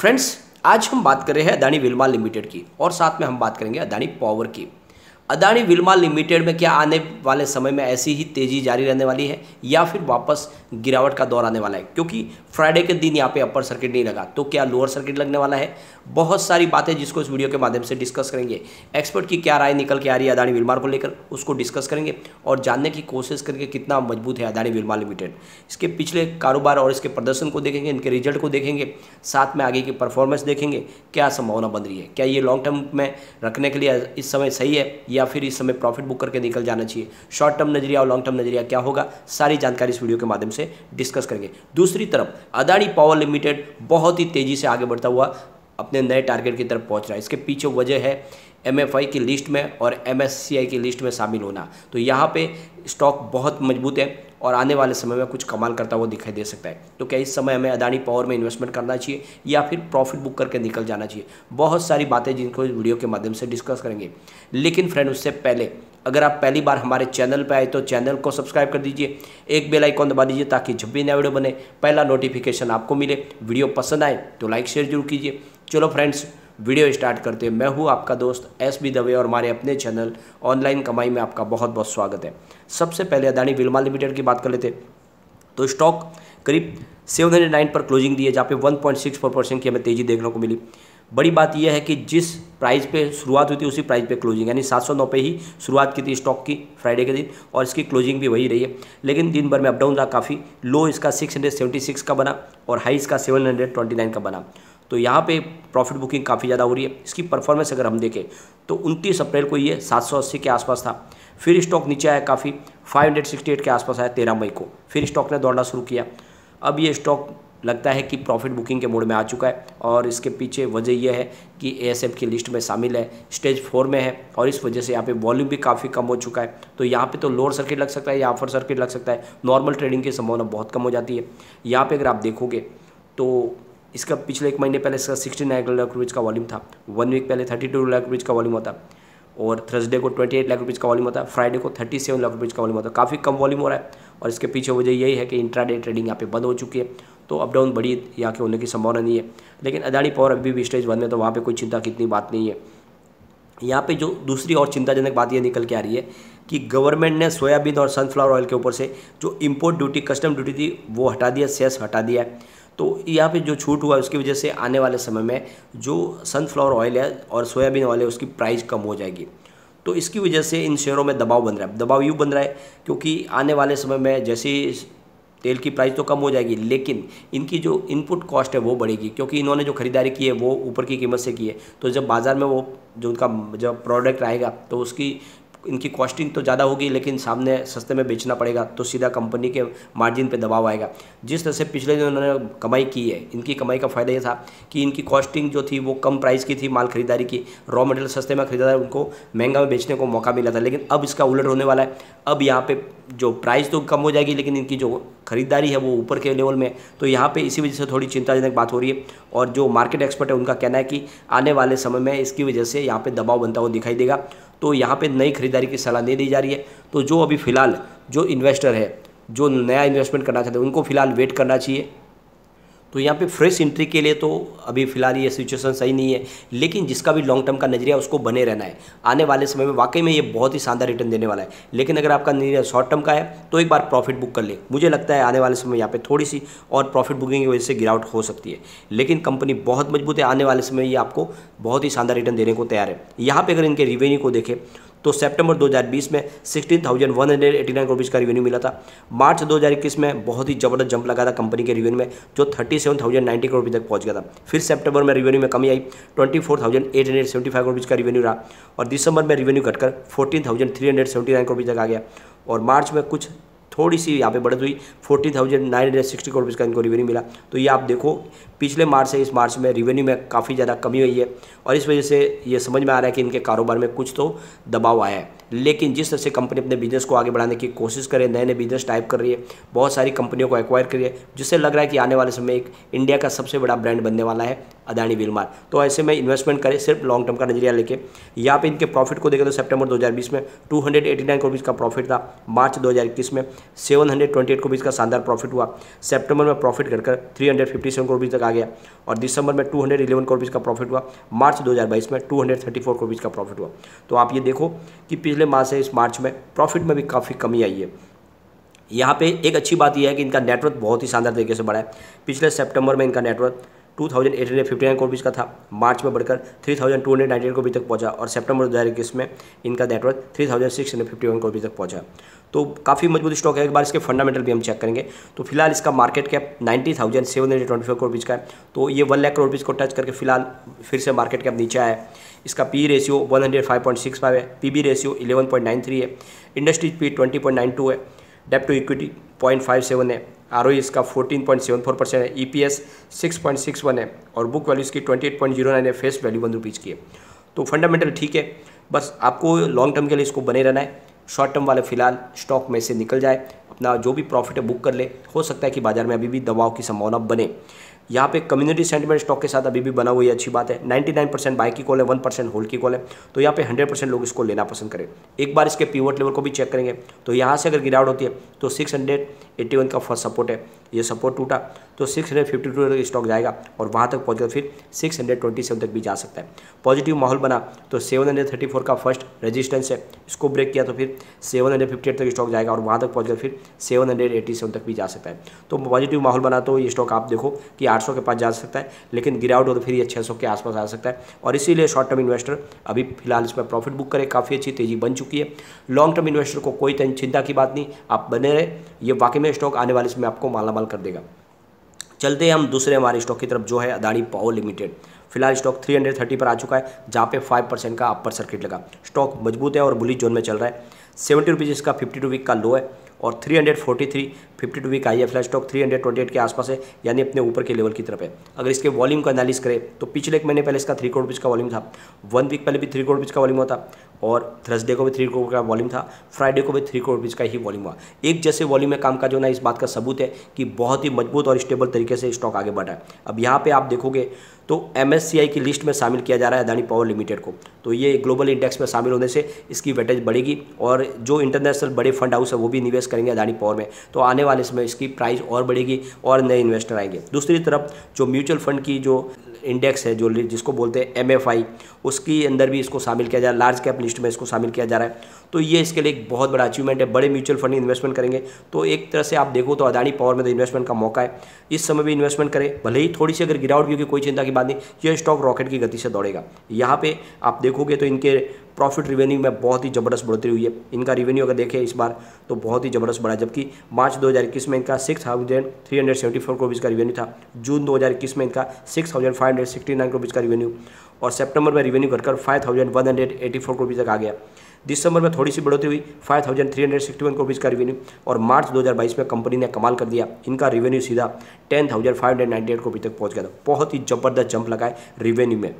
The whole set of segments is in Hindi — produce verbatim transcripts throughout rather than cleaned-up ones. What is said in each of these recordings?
फ्रेंड्स, आज हम बात कर रहे हैं अदानी विल्मा लिमिटेड की और साथ में हम बात करेंगे अदानी पावर की। अदानी विल्मा लिमिटेड में क्या आने वाले समय में ऐसी ही तेज़ी जारी रहने वाली है या फिर वापस गिरावट का दौर आने वाला है? क्योंकि फ्राइडे के दिन यहाँ पे अपर सर्किट नहीं लगा, तो क्या लोअर सर्किट लगने वाला है? बहुत सारी बातें जिसको इस वीडियो के माध्यम से डिस्कस करेंगे। एक्सपर्ट की क्या राय निकल के आ रही है अदानी विल्मा को लेकर, उसको डिस्कस करेंगे और जानने की कोशिश करेंगे कितना मजबूत है अदानी विल्मा लिमिटेड। इसके पिछले कारोबार और इसके प्रदर्शन को देखेंगे, इनके रिजल्ट को देखेंगे, साथ में आगे की परफॉर्मेंस देखेंगे, क्या संभावना बन रही है, क्या ये लॉन्ग टर्म में रखने के लिए इस समय सही है या फिर इस समय प्रॉफिट बुक करके निकल जाना चाहिए। शॉर्ट टर्म नजरिया और लॉन्ग टर्म नजरिया क्या होगा, सारी जानकारी इस वीडियो के माध्यम से डिस्कस करेंगे। दूसरी तरफ अदानी पावर लिमिटेड बहुत ही तेजी से आगे बढ़ता हुआ अपने नए टारगेट की तरफ पहुंच रहा है। इसके पीछे वजह है एमएफआई की लिस्ट में और एमएससीआई की लिस्ट में शामिल होना। तो यहाँ पे स्टॉक बहुत मजबूत है और आने वाले समय में कुछ कमाल करता हुआ दिखाई दे सकता है। तो क्या इस समय हमें अदानी पावर में इन्वेस्टमेंट करना चाहिए या फिर प्रॉफिट बुक करके निकल जाना चाहिए? बहुत सारी बातें जिनको इस वीडियो के माध्यम से डिस्कस करेंगे। लेकिन फ्रेंड, उससे पहले अगर आप पहली बार हमारे चैनल पर आए तो चैनल को सब्सक्राइब कर दीजिए, एक बेल आइकॉन दबा दीजिए ताकि जब भी नया वीडियो बने पहला नोटिफिकेशन आपको मिले। वीडियो पसंद आए तो लाइक शेयर जरूर कीजिए। चलो फ्रेंड्स, वीडियो स्टार्ट करते हैं। मैं हूं आपका दोस्त एस बी दवे और हमारे अपने चैनल ऑनलाइन कमाई में आपका बहुत बहुत स्वागत है। सबसे पहले अदानी विल्मा लिमिटेड की बात कर लेते हैं। तो स्टॉक करीब सात सौ नौ पर क्लोजिंग दी है, जहाँ पे एक पॉइंट छह चार परसेंट की हमें तेजी देखने को मिली। बड़ी बात यह है कि जिस प्राइस पे शुरुआत हुई थी उसी प्राइस पे क्लोजिंग, यानी सात सौ नौ पे ही शुरुआत की थी स्टॉक की फ्राइडे के दिन और इसकी क्लोजिंग भी वही रही है। लेकिन दिन भर में अप डाउन रहा काफ़ी। लो इसका छह सौ छिहत्तर का बना और हाई इसका सात सौ उनतीस का बना। तो यहाँ पे प्रॉफिट बुकिंग काफ़ी ज़्यादा हो रही है। इसकी परफॉर्मेंस अगर हम देखें तो उनतीस अप्रैल को ये सात सौ अस्सी के आसपास था, फिर स्टॉक नीचे आया काफ़ी, पाँच सौ अड़सठ के आसपास आया तेरह मई को, फिर स्टॉक ने दौड़ना शुरू किया। अब ये स्टॉक लगता है कि प्रॉफिट बुकिंग के मोड में आ चुका है और इसके पीछे वजह यह है कि एएसएम की लिस्ट में शामिल है, स्टेज फोर में है और इस वजह से यहाँ पे वॉल्यूम भी काफ़ी कम हो चुका है। तो यहाँ पे तो लोअर सर्किट लग सकता है या अपर सर्किट लग सकता है। नॉर्मल ट्रेडिंग की संभावना बहुत कम हो जाती है। यहाँ पे अगर आप देखोगे तो इसका पिछले एक महीने पहले इसका सिक्सटी नाइन लाख रुपीज़ का वॉल्यूम था, वन वीक पहले थर्टी टू लाख रुपीज़ का वॉल्यूम होता और थर्सडे को अट्ठाईस लाख रुपीज़ का वॉल्यूम होता है, फ्राइडे को सैंतीस लाख रुपीज़ का वॉल्यूम होता है। काफ़ी कम वॉल्यूम हो रहा है और इसके पीछे वजह यही है कि इंट्राडे ट्रेडिंग यहाँ पे बंद हो चुकी है। तो अप डाउन बड़ी यहाँ के होने की संभावना नहीं है। लेकिन अदानी पावर अभी भी स्टेज वन में, तो वहाँ पे कोई चिंता की इतनी बात नहीं है। यहाँ पे जो दूसरी और चिंताजनक बात ये निकल के आ रही है कि गवर्नमेंट ने सोयाबीन और सनफ्लावर ऑयल के ऊपर से जो इम्पोर्ट ड्यूटी, कस्टम ड्यूटी थी वो हटा दिया, सेस हटा दिया है। तो यहाँ पे जो छूट हुआ है उसकी वजह से आने वाले समय में जो सनफ्लावर ऑयल है और सोयाबीन ऑयल है उसकी प्राइस कम हो जाएगी। तो इसकी वजह से इन शेयरों में दबाव बन रहा है। दबाव यूँ बन रहा है क्योंकि आने वाले समय में जैसे तेल की प्राइस तो कम हो जाएगी, लेकिन इनकी जो इनपुट कॉस्ट है वो बढ़ेगी क्योंकि इन्होंने जो खरीदारी की है वो ऊपर की कीमत से की है। तो जब बाज़ार में वो जो उनका जब प्रोडक्ट आएगा तो उसकी इनकी कॉस्टिंग तो ज़्यादा होगी, लेकिन सामने सस्ते में बेचना पड़ेगा तो सीधा कंपनी के मार्जिन पे दबाव आएगा। जिस तरह से पिछले दिन उन्होंने कमाई की है, इनकी कमाई का फ़ायदा ये था कि इनकी कॉस्टिंग जो थी वो कम प्राइस की थी, माल खरीदारी की, रॉ मटेरियल सस्ते में खरीदा था, उनको महंगा में बेचने को मौका मिला था। लेकिन अब इसका उलट होने वाला है। अब यहाँ पे जो प्राइस तो कम हो जाएगी लेकिन इनकी जो खरीदारी है वो ऊपर के लेवल में। तो यहाँ पे इसी वजह से थोड़ी चिंताजनक बात हो रही है और जो मार्केट एक्सपर्ट है उनका कहना है कि आने वाले समय में इसकी वजह से यहाँ पे दबाव बनता हुआ दिखाई देगा। तो यहाँ पे नई खरीदारी की सलाह नहीं दी जा रही है। तो जो अभी फ़िलहाल जो इन्वेस्टर है, जो नया इन्वेस्टमेंट करना चाहते हैं, उनको फ़िलहाल वेट करना चाहिए। तो यहाँ पे फ्रेश एंट्री के लिए तो अभी फ़िलहाल ये सिचुएशन सही नहीं है, लेकिन जिसका भी लॉन्ग टर्म का नजरिया उसको बने रहना है। आने वाले समय में वाकई में ये बहुत ही शानदार रिटर्न देने वाला है। लेकिन अगर आपका नजरिया शॉर्ट टर्म का है तो एक बार प्रॉफिट बुक कर ले। मुझे लगता है आने वाले समय यहाँ पे थोड़ी सी और प्रॉफिट बुकिंग की वजह से गिरावट हो सकती है, लेकिन कंपनी बहुत मजबूत है। आने वाले समय ये आपको बहुत ही शानदार रिटर्न देने को तैयार है। यहाँ पर अगर इनके रिवेन्यू को देखें तो सितंबर दो हज़ार बीस में सोलह हज़ार एक सौ नवासी रुपीस का रेवेन्यू मिला था। मार्च दो हज़ार इक्कीस में बहुत ही जबरदस्त जंप लगा था कंपनी के रेवेन्यू में, जो सैंतीस हज़ार नब्बे करोड़ रुपये तक पहुंच गया था। फिर सितंबर में रेवेन्यू में कमी आई, चौबीस हज़ार आठ सौ पचहत्तर रुपीस का रेवेन्यू रहा और दिसंबर में रेवेन्यू घटकर चौदह हज़ार तीन सौ उन्यासी करोड़ रुपये तक आ गया और मार्च में कुछ थोड़ी सी यहाँ पे बढ़त हुई, चौदह हज़ार नौ सौ साठ करोड़ रुपये का इनको रेवेन्यू मिला। तो ये आप देखो पिछले मार्च से इस मार्च में रेवेन्यू में काफ़ी ज़्यादा कमी हुई है और इस वजह से ये समझ में आ रहा है कि इनके कारोबार में कुछ तो दबाव आया है। लेकिन जिस तरह से कंपनी अपने बिजनेस को आगे बढ़ाने की कोशिश करे, नए नए बिजनेस टाइप कर रही है, बहुत सारी कंपनियों को एक्वायर कर रही है, जिससे लग रहा है कि आने वाले समय एक इंडिया का सबसे बड़ा ब्रांड बनने वाला है अदानी विल्मा। तो ऐसे में इन्वेस्टमेंट करें सिर्फ लॉन्ग टर्म का नजरिया लेके। यहाँ पे इनके प्रॉफिट को देखें तो सितंबर दो हज़ार बीस में दो सौ नवासी करोड़ रुपये का प्रॉफिट था, मार्च दो हज़ार इक्कीस में सात सौ अट्ठाईस करोड़ रुपये का शानदार प्रॉफिट हुआ, सितंबर में प्रॉफिट घटकर तीन सौ सत्तावन करोड़ रुपये तक आ गया और दिसंबर में two hundred eleven crore rupees का प्रॉफिट हुआ, मार्च दो हज़ार बाईस में two hundred thirty four crore rupees का प्रॉफिट हुआ। तो आप ये देखो कि पिछले माह से इस मार्च में प्रॉफिट में भी काफ़ी कमी आई है। यहाँ पे एक अच्छी बात यह है कि इनका नेटवर्थ बहुत ही शानदार तरीके से बढ़ा है। पिछले सितंबर में इनका net worth two thousand eight hundred fifty nine crore rupees का था, मार्च में बढ़कर three thousand two hundred ninety eight crore रुपये तक पहुंचा और सितंबर दो हज़ार इक्कीस में इनका net worth three thousand six hundred fifty one crore रुपये तक पहुंचा। तो काफ़ी मजबूत स्टॉक है। एक बार इसके फंडामेंटल भी हम चेक करेंगे तो फिलहाल इसका market cap ninety thousand seven hundred twenty four crore rupees का है। तो ये वन लाख करोड़ रुपीज़ को टच करके फिलहाल फिर से मार्केट कैप नीचे आया है। इसका P ratio one hundred five point six five है, P B ratio eleven point nine three है, industry P twenty point nine two है, डेप्ट to equity point five seven है, आर ओ ई इसका fourteen point seven four percent है, E P S six point six one है और बुक वैल्यू इसकी twenty eight point zero nine है, फेस वैल्यू वन रुपीज़ की है। तो फंडामेंटल ठीक है, बस आपको लॉन्ग टर्म के लिए इसको बने रहना है। शॉर्ट टर्म वाले फिलहाल स्टॉक में से निकल जाए, अपना जो भी प्रॉफिट है बुक कर ले। हो सकता है कि बाजार में अभी भी दबाव की संभावना बने। यहाँ पे कम्युनिटी सेंटिमेंट स्टॉक के साथ अभी भी बना हुआ है, अच्छी बात है। नाइन्टी नाइन परसेंट बाय की कॉल है, वन परसेंट होल्ड की कॉल है। तो यहाँ पे हंड्रेड परसेंट लोग इसको लेना पसंद करें। एक बार इसके पिवट लेवल को भी चेक करेंगे तो यहाँ से अगर गिरावट होती है तो सिक्स हंड्रेड एट्टी वन का फर्स्ट सपोर्ट है, ये सपोर्ट टूटा तो सिक्स हंड्रेड फिफ्टी टू तक स्टॉक जाएगा और वहाँ तक पहुँचकर फिर सिक्स हंड्रेड ट्वेंटी सेवन तक भी जा सकता है। पॉजिटिव माहौल बना तो सेवन हंड्रेड थर्टी फोर का फर्स्ट रेजिस्टेंस है, इसको ब्रेक किया तो फिर सेवन हंड्रेड फिफ्टी एट तक स्टॉक जाएगा और वहाँ तक पहुँचकर फिर सेवन हंड्रेड एटी सेवन तक भी जा सकता है। तो पॉजिटिव माहौल बना तो ये स्टॉक आप देखो कि आठ सौ के पास जा सकता है, लेकिन गिरावट हो तो फिर ये छः सौ के आसपास आ सकता है। और इसीलिए शॉर्ट टर्म इन्वेस्टर अभी फिलहाल इसमें प्रॉफिट बुक करे, काफ़ी अच्छी तेजी बन चुकी है। लॉन्ग टर्म इन्वेस्टर को कोई चिंता की बात नहीं, आप बने रहे, ये वाकई में स्टॉक आने वाले इसमें आपको मालामाल कर देगा। चलते हैं हम दूसरे हमारे स्टॉक की तरफ जो है अदानी पावर लिमिटेड। फिलहाल स्टॉक थ्री हंड्रेड थर्टी पर आ चुका है, जहाँ पे फाइव परसेंट का अपर सर्किट लगा। स्टॉक मजबूत है और बुलिश जोन में चल रहा है। सेवेंटी रुपीज़ इसका फिफ्टी टू वीक का लो है और three hundred forty three fifty two week high है। फिलहाल stock three hundred twenty eight के आसपास है, यानी अपने ऊपर के लेवल की तरफ है। अगर इसके वॉल्यूम का एनालिस करें तो पिछले एक महीने पहले इसका थ्री करोड़ रुपीज़ का वॉल्यूम था, वन वीक पहले भी थ्री करोड़ रुपीज़ का वॉल्यूम होता और थर्सडे को भी थ्री करोड़ का वॉल्यूम था, फ्राइडे को भी थ्री करोड़ रुपीज़ का ही वॉल्यूम हुआ। एक जैसे वॉल्यूम में काम काज होना इस बात का सबूत है कि बहुत ही मजबूत और स्टेबल तरीके से स्टॉक आगे बढ़ा है। अब यहाँ पे आप देखोगे तो एम एस सी आई की लिस्ट में शामिल किया जा रहा है अदानी पावर लिमिटेड को। तो ये ग्लोबल इंडेक्स में शामिल होने से इसकी वेटेज बढ़ेगी और जो इंटरनेशनल बड़े फंड हाउस है वो भी निवेश करेंगे अदानी पावर में। तो आने वाले समय इसकी प्राइस और बढ़ेगी और नए इन्वेस्टर आएंगे। दूसरी तरफ जो म्यूचुअल फंड की जो इंडेक्स है, जो जिसको बोलते हैं एम एफ आई, उसकी अंदर भी इसको शामिल किया जा रहा है, लार्ज कैप लिस्ट में इसको शामिल किया जा रहा है। तो ये इसके लिए एक बहुत बड़ा अचीवमेंट है। बड़े म्यूचुअल फंड इन्वेस्टमेंट करेंगे तो एक तरह से आप देखो तो अदानी पावर में तो इन्वेस्टमेंट का मौका है। इस समय भी इन्वेस्टमेंट करें, भले ही थोड़ी सी अगर गिरावट भी होगी कोई चिंता की बात नहीं, ये स्टॉक रॉकेट की गति से दौड़ेगा। यहाँ पे आप देखोगे तो इनके प्रॉफिट रिवेन्यू में बहुत ही ज़बरदस्त बढ़ोतरी हुई है। इनका रिवेन्यू अगर देखें इस बार तो बहुत ही ज़बरदस्त बढ़ा, जबकि मार्च दो हज़ार इक्कीस में इनका six thousand three hundred seventy four crore का रिवेन्यू था, जून दो हज़ार इक्कीस में इनका six thousand five hundred sixty nine crore का रिवेन्यू और सितंबर में रिवेन्यू घटकर five thousand one hundred eighty four crore तक आ गया। दिसंबर में थोड़ी सी बढ़ोतरी हुई, five thousand three hundred sixty one crore का रिवेन्यू और मार्च दो हज़ार बाईस में कंपनी ने कमाल कर दिया, इनका रिवेन्यू सीधा ten thousand five hundred ninety eight crore तक पहुंच गया था। बहुत ही जबरदस्त जंप लगा है रिवेन्यू में।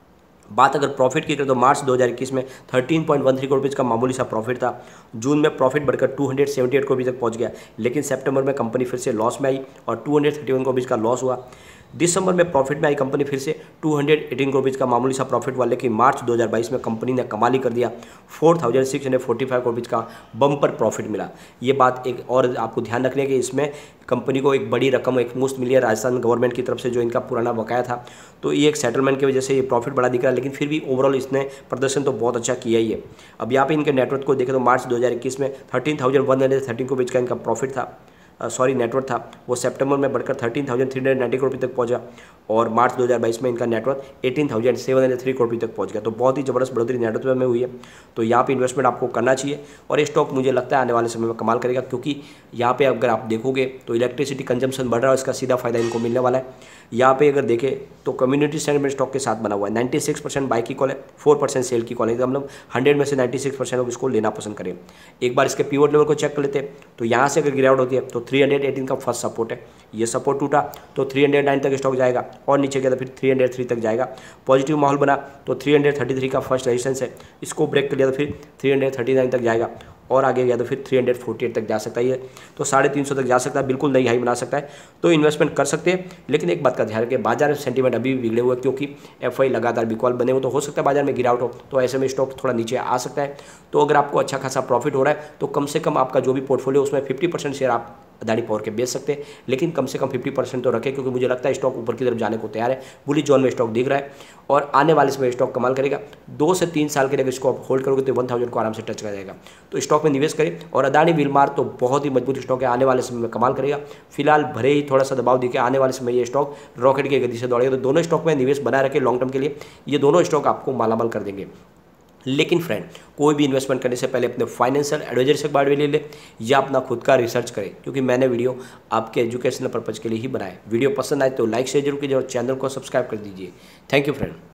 बात अगर प्रॉफिट की करें तो मार्च दो हज़ार इक्कीस में thirteen point one three crore रुपये का मामूली सा प्रॉफिट था, जून में प्रॉफिट बढ़कर two hundred seventy eight crore तक पहुंच गया, लेकिन सितंबर में कंपनी फिर से लॉस में आई और two hundred thirty one crore का लॉस हुआ। दिसंबर में प्रॉफिट में आई कंपनी फिर से टू हंड्रेड एटीन करोड़ का मामूली सा प्रॉफिट हुआ, लेकिन मार्च दो हज़ार बाईस में कंपनी ने कमाल ही कर दिया, four thousand six hundred forty five crore का बम्पर प्रॉफिट मिला। ये बात एक और आपको ध्यान रखने की, इसमें कंपनी को एक बड़ी रकम एक मुश्त मिली है राजस्थान गवर्नमेंट की तरफ से, जो इनका पुराना बकाया था। तो ये एक सेटलमेंट की वजह से ये प्रॉफिट बड़ा दिख रहा है, लेकिन फिर भी ओवरऑल इसने प्रदर्शन तो बहुत अच्छा किया ही है। अब यहाँ पे इनके नेटवर्थ को देखें तो मार्च दो हज़ार इक्कीस में thirteen thousand one hundred thirteen crore का इनका प्रॉफिट था, सॉरी नेटवर्थ था, वो सितंबर में बढ़कर thirteen thousand three hundred ninety crore तक पहुंचा और मार्च दो हज़ार बाईस में इनका net worth eighteen thousand seven hundred three crore तक पहुंच गया। तो बहुत ही ज़बरदस्त बढ़ोतरी नेटवर्थ में हुई है। तो यहाँ पे इन्वेस्टमेंट आपको करना चाहिए और ये स्टॉक मुझे लगता है आने वाले समय में कमाल करेगा, क्योंकि यहाँ पे अगर आप देखोगे तो इलेक्ट्रिसिटी कंजम्पशन बढ़ रहा है, इसका सीधा फायदा इनको मिलने वाला है। यहाँ पे अगर देखें तो कम्युनिटी सेंटिमेंट स्टॉक के साथ बना हुआ है, नाइन्टी सिक्स परसेंट बाई की कॉल है, फोर परसेंट सेल की कॉल है, मतलब हंड्रेड में से नाइन्टी सिक्स परसेंट लोग इसको लेना पसंद करें। एक बार इसके पिवट लेवल को चेक कर लेते हैं तो यहाँ से अगर गिरावट होती है तो थ्री हंड्रेड एटीन का फर्स्ट सपोर्ट है, ये सपोर्ट टूटा तो थ्री हंड्रेड नाइन तक स्टॉक जाएगा और नीचे गया तो फिर थ्री हंड्रेड थ्री तक जाएगा। पॉजिटिव माहौल बना तो थ्री हंड्रेड थर्टी थ्री का फर्स्ट रेजिस्टेंस है, इसको ब्रेक कर लिया तो फिर थ्री हंड्रेड थर्टी नाइन तक जाएगा और आगे गया तो फिर थ्री हंड्रेड फोर्टी एट तक जा सकता है, ये तो साढ़े तीन सौ तक जा सकता है, बिल्कुल नई हाई बना सकता है। तो इन्वेस्टमेंट कर सकते हैं, लेकिन एक बात का ध्यान रखें, बाजार में सेंटीमेंट अभी भी बिगड़े हुए, क्योंकि एफ आई लगातार बिकॉल बने हो, तो हो सकता है बाजार में गिरावट हो, तो ऐसे में स्टॉक थोड़ा नीचे आ सकता है। तो अगर आपको अच्छा खासा प्रॉफिट हो रहा है तो कम से कम आपका जो भी पोर्टफोलियो उसमें फिफ्टी परसेंट शेयर आप अदानी पावर के बेच सकते हैं, लेकिन कम से कम फिफ्टी परसेंट तो रखें, क्योंकि मुझे लगता है स्टॉक ऊपर की तरफ जाने को तैयार है। बुलिश जोन में स्टॉक दिख रहा है और आने वाले समय स्टॉक कमाल करेगा। दो से तीन साल के लिए इसको आप होल्ड करोगे तो वन थाउजेंड को आराम से टच कर जाएगा। तो स्टॉक में निवेश करें। और अदानी विलमार तो बहुत ही मजबूत स्टॉक है, आने वाले समय में कमाल करेगा। फिलहाल भले ही थोड़ा सा दबाव दिखे, आने वाले समय ये स्टॉक रॉकेट की गति से दौड़ेगा। तो दोनों स्टॉक में निवेश बनाए रखें लॉन्ग टर्म के लिए, ये दोनों स्टॉक आपको मालामाल कर देंगे। लेकिन फ्रेंड, कोई भी इन्वेस्टमेंट करने से पहले अपने फाइनेंशियल एडवाइजर से बात ले ले या अपना खुद का रिसर्च करें, क्योंकि मैंने वीडियो आपके एजुकेशनल पर्पज़ के लिए ही बनाया। वीडियो पसंद आए तो लाइक शेयर जरूर कीजिए और चैनल को सब्सक्राइब कर दीजिए। Thank you friend.